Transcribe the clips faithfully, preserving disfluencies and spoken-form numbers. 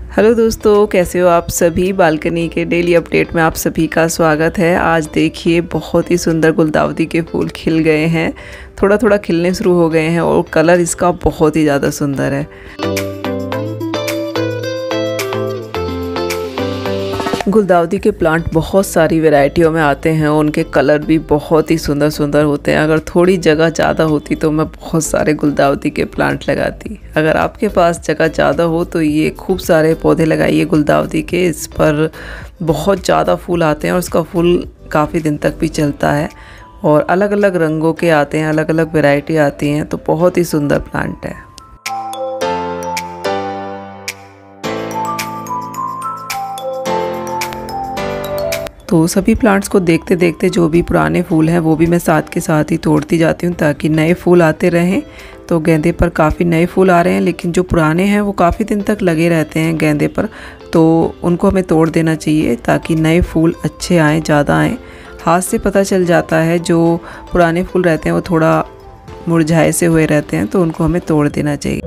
Hello दोस्तों, कैसे हो आप सभी। बालकनी के डेली अपडेट में आप सभी का स्वागत है। आज देखिए बहुत ही सुंदर गुलदाउदी के फूल खिल गए हैं, थोड़ा थोड़ा खिलने शुरू हो गए हैं और कलर इसका बहुत ही ज़्यादा सुंदर है। गुलदाउदी के प्लांट बहुत सारी वैरायटियों में आते हैं, उनके कलर भी बहुत ही सुंदर सुंदर होते हैं। अगर थोड़ी जगह ज़्यादा होती तो मैं बहुत सारे गुलदाउदी के प्लांट लगाती। अगर आपके पास जगह ज़्यादा हो तो ये खूब सारे पौधे लगाइए गुलदाउदी के। इस पर बहुत ज़्यादा फूल आते हैं और उसका फूल काफ़ी दिन तक भी चलता है और अलग अलग रंगों के आते हैं, अलग अलग वैरायटी आती हैं, तो बहुत ही सुंदर प्लांट है। तो सभी प्लांट्स को देखते देखते जो भी पुराने फूल हैं वो भी मैं साथ के साथ ही तोड़ती जाती हूँ ताकि नए फूल आते रहें। तो गेंदे पर काफ़ी नए फूल आ रहे हैं, लेकिन जो पुराने हैं वो काफ़ी दिन तक लगे रहते हैं गेंदे पर, तो उनको हमें तोड़ देना चाहिए ताकि नए फूल अच्छे आएँ, ज़्यादा आएँ। हाथ से पता चल जाता है, जो पुराने फूल रहते हैं वो थोड़ा मुरझाए से हुए रहते हैं, तो उनको हमें तोड़ देना चाहिए।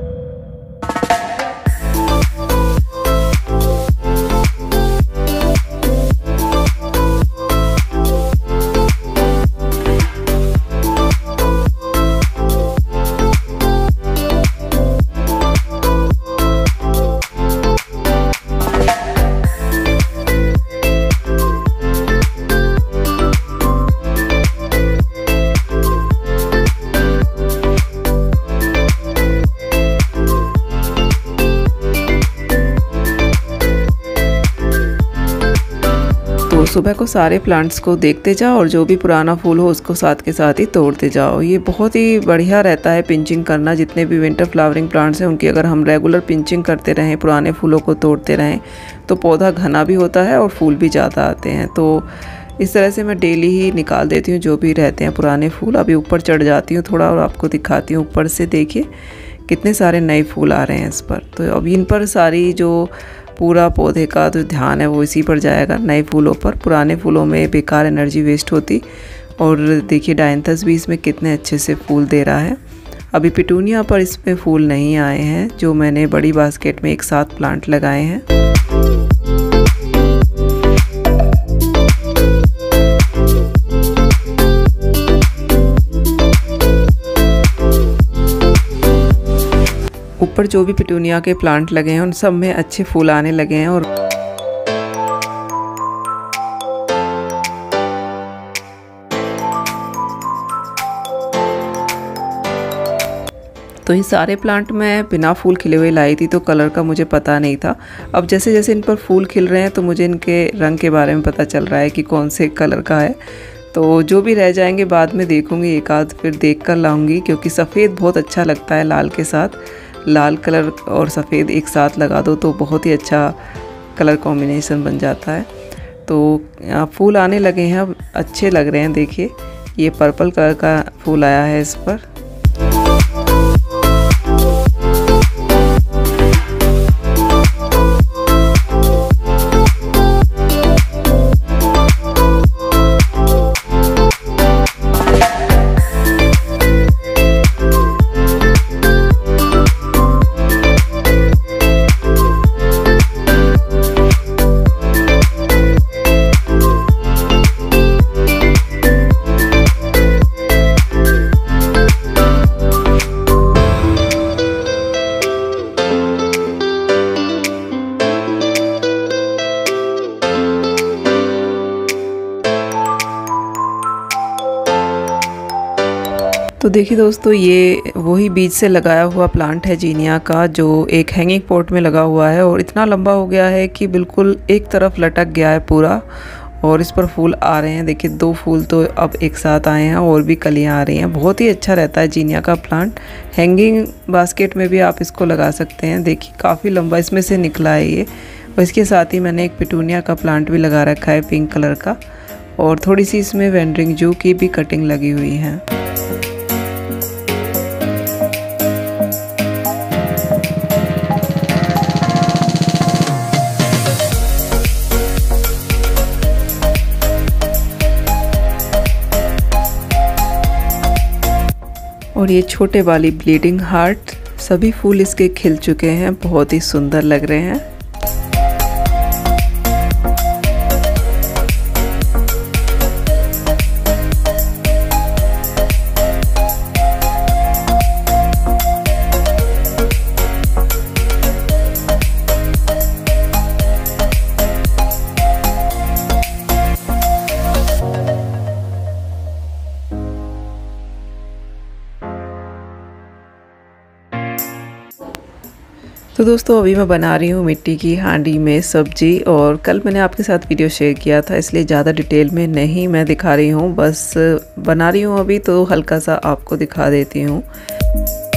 तो सुबह को सारे प्लांट्स को देखते जाओ और जो भी पुराना फूल हो उसको साथ के साथ ही तोड़ते जाओ। ये बहुत ही बढ़िया रहता है पिंचिंग करना। जितने भी विंटर फ्लावरिंग प्लांट्स हैं उनकी अगर हम रेगुलर पिंचिंग करते रहें, पुराने फूलों को तोड़ते रहें, तो पौधा घना भी होता है और फूल भी ज़्यादा आते हैं। तो इस तरह से मैं डेली ही निकाल देती हूँ जो भी रहते हैं पुराने फूल। अभी ऊपर चढ़ जाती हूँ थोड़ा और आपको दिखाती हूँ ऊपर से। देखिए कितने सारे नए फूल आ रहे हैं इस पर। तो अभी इन पर सारी जो पूरा पौधे का जो ध्यान है वो इसी पर जाएगा, नए फूलों पर। पुराने फूलों में बेकार एनर्जी वेस्ट होती। और देखिए डायंथस भी इसमें कितने अच्छे से फूल दे रहा है। अभी पिटूनिया पर इसमें फूल नहीं आए हैं, जो मैंने बड़ी बास्केट में एक साथ प्लांट लगाए हैं। ऊपर जो भी पिटूनिया के प्लांट लगे हैं उन सब में अच्छे फूल आने लगे हैं। और तो ये सारे प्लांट मैं बिना फूल खिले हुए लाई थी, तो कलर का मुझे पता नहीं था। अब जैसे जैसे इन पर फूल खिल रहे हैं तो मुझे इनके रंग के बारे में पता चल रहा है कि कौन से कलर का है। तो जो भी रह जाएंगे बाद में देखूंगी, एक आध फिर देख कर लाऊंगी, क्योंकि सफ़ेद बहुत अच्छा लगता है लाल के साथ। लाल कलर और सफ़ेद एक साथ लगा दो तो बहुत ही अच्छा कलर कॉम्बिनेशन बन जाता है। तो फूल आने लगे हैं, अब अच्छे लग रहे हैं। देखिए ये पर्पल कलर का फूल आया है इस पर। तो देखिए दोस्तों, ये वही बीज से लगाया हुआ प्लांट है जीनिया का, जो एक हैंगिंग पॉट में लगा हुआ है और इतना लंबा हो गया है कि बिल्कुल एक तरफ लटक गया है पूरा। और इस पर फूल आ रहे हैं। देखिए दो फूल तो अब एक साथ आए हैं और भी कलियां आ रही हैं। बहुत ही अच्छा रहता है जीनिया का प्लांट। हैंगिंग बास्केट में भी आप इसको लगा सकते हैं। देखिए काफ़ी लंबा इसमें से निकला है ये। और इसके साथ ही मैंने एक पिटूनिया का प्लांट भी लगा रखा है पिंक कलर का, और थोड़ी सी इसमें वेंडरिंग जू की भी कटिंग लगी हुई है। और ये छोटे वाली ब्लीडिंग हार्ट, सभी फूल इसके खिल चुके हैं, बहुत ही सुंदर लग रहे हैं। तो दोस्तों अभी मैं बना रही हूँ मिट्टी की हांडी में सब्जी, और कल मैंने आपके साथ वीडियो शेयर किया था, इसलिए ज़्यादा डिटेल में नहीं मैं दिखा रही हूँ, बस बना रही हूँ अभी तो हल्का सा आपको दिखा देती हूँ।